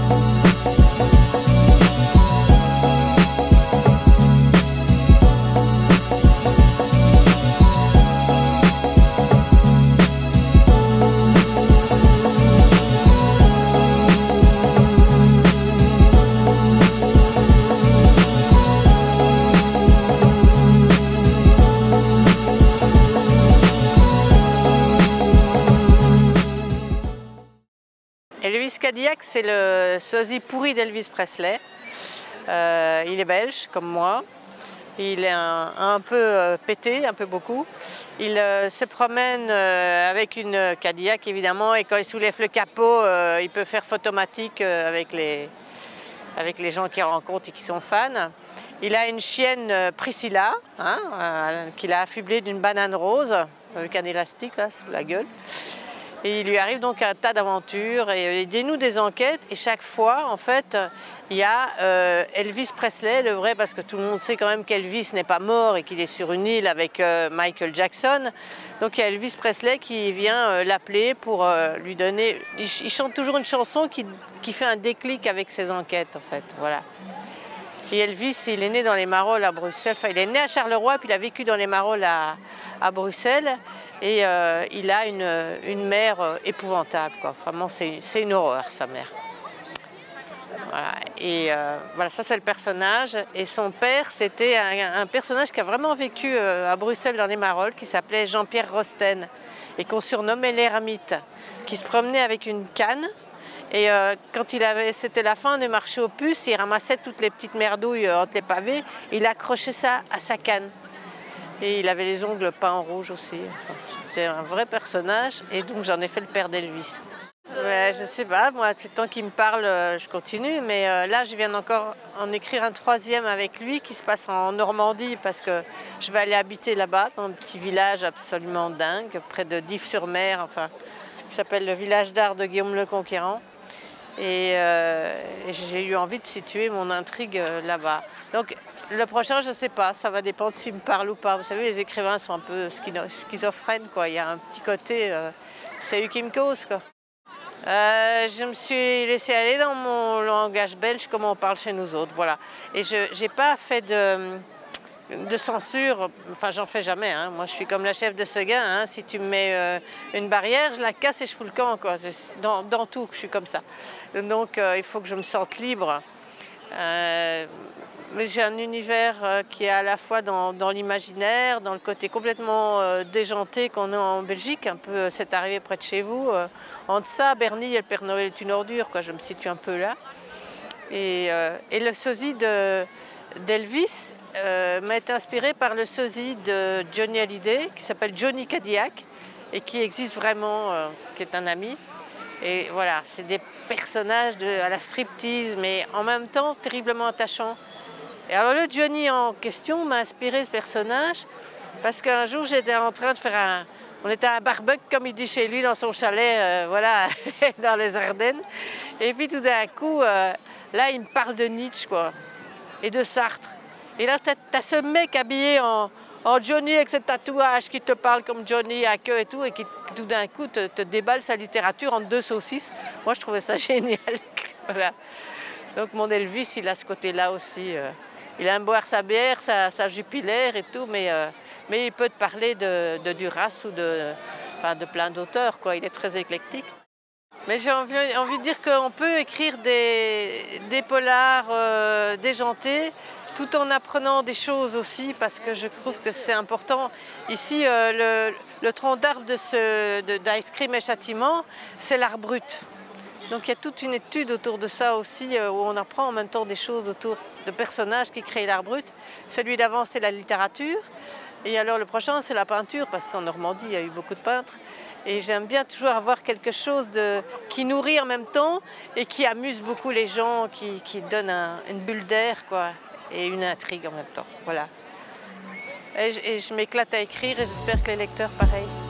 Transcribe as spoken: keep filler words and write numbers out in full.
Elvis Cadillac, c'est le sosie pourri d'Elvis Presley. Euh, il est belge, comme moi. Il est un, un peu euh, pété, un peu beaucoup. Il euh, se promène euh, avec une Cadillac, évidemment, et quand il soulève le capot, euh, il peut faire photomatique euh, avec, les, avec les gens qu'il rencontre et qui sont fans. Il a une chienne euh, Priscilla, hein, euh, qu'il a affublée d'une banane rose, avec un élastique là, sous la gueule. Et il lui arrive donc un tas d'aventures et il dénoue des enquêtes et chaque fois, en fait, il y a euh, Elvis Presley, le vrai, parce que tout le monde sait quand même qu'Elvis n'est pas mort et qu'il est sur une île avec euh, Michael Jackson. Donc il y a Elvis Presley qui vient euh, l'appeler pour euh, lui donner... Il, il chante toujours une chanson qui, qui fait un déclic avec ses enquêtes, en fait, voilà. Et Elvis, il est né dans les Marolles à Bruxelles. Enfin, il est né à Charleroi, puis il a vécu dans les Marolles à, à Bruxelles. Et euh, il a une, une mère euh, épouvantable, quoi. Vraiment, c'est une horreur, sa mère. Voilà. Et euh, voilà, ça c'est le personnage. Et son père, c'était un, un personnage qui a vraiment vécu euh, à Bruxelles dans les Marolles, qui s'appelait Jean-Pierre Rosten, et qu'on surnommait l'ermite, qui se promenait avec une canne. Et euh, quand il avait, c'était la fin du marché aux puces, il ramassait toutes les petites merdouilles entre les pavés, il accrochait ça à sa canne. Et il avait les ongles peints en rouge aussi. Enfin, c'était un vrai personnage et donc j'en ai fait le père d'Elvis. Ouais, je sais pas, moi, c'est tant qu'il me parle, je continue, mais euh, là je viens encore en écrire un troisième avec lui qui se passe en Normandie parce que je vais aller habiter là-bas, dans un petit village absolument dingue, près de Dives-sur-Mer, enfin, qui s'appelle le village d'art de Guillaume le Conquérant. Et, euh, et j'ai eu envie de situer mon intrigue là-bas. Donc le prochain, je ne sais pas, ça va dépendre s'il me parle ou pas. Vous savez, les écrivains sont un peu schizophrènes, quoi. Il y a un petit côté, euh, c'est eux qui me cause, quoi. Euh, je me suis laissée aller dans mon langage belge, comme on parle chez nous autres, voilà. Et je n'ai pas fait de... de censure, enfin j'en fais jamais, hein. Moi je suis comme la chef de Seguin, hein. Si tu me mets euh, une barrière, je la casse et je fous le camp, quoi. Dans, dans tout, je suis comme ça. Donc euh, il faut que je me sente libre. Euh, mais j'ai un univers euh, qui est à la fois dans, dans l'imaginaire, dans le côté complètement euh, déjanté qu'on a en Belgique, un peu c'est arrivé près de chez vous. Euh, entre ça, Bernie et le Père Noël est une ordure, quoi. Je me situe un peu là. Et, euh, et le sosie de... d'Elvis euh, m'a été inspiré par le sosie de Johnny Hallyday qui s'appelle Johnny Cadillac et qui existe vraiment, euh, qui est un ami. Et voilà, c'est des personnages de, à la striptease, mais en même temps terriblement attachants. Et alors le Johnny en question m'a inspiré ce personnage parce qu'un jour j'étais en train de faire un... On était à un barbecue, comme il dit chez lui, dans son chalet, euh, voilà, dans les Ardennes. Et puis tout d'un coup, euh, là il me parle de Nietzsche, quoi. Et de Sartre. Et là, tu as, as ce mec habillé en, en Johnny avec ses tatouages qui te parle comme Johnny à queue et tout, et qui tout d'un coup te, te déballe sa littérature entre deux saucisses. Moi, je trouvais ça génial. Voilà. Donc mon Elvis, il a ce côté-là aussi. Euh, il aime boire sa bière, sa, sa jupilaire et tout, mais, euh, mais il peut te parler de, de Duras ou de, enfin, de plein d'auteurs, quoi. Il est très éclectique. Mais j'ai envie, envie de dire qu'on peut écrire des, des polars euh, déjantés tout en apprenant des choses aussi, parce que je trouve que c'est important. Ici, euh, le, le tronc d'arbre d'Ice Cream et Châtiment, c'est l'art brut. Donc il y a toute une étude autour de ça aussi, euh, où on apprend en même temps des choses autour de personnages qui créent l'art brut. Celui d'avant, c'est la littérature. Et alors le prochain, c'est la peinture, parce qu'en Normandie, il y a eu beaucoup de peintres. Et j'aime bien toujours avoir quelque chose de, qui nourrit en même temps et qui amuse beaucoup les gens, qui, qui donne un, une bulle d'air, quoi, et une intrigue en même temps. Voilà. Et, et je m'éclate à écrire et j'espère que les lecteurs, pareil.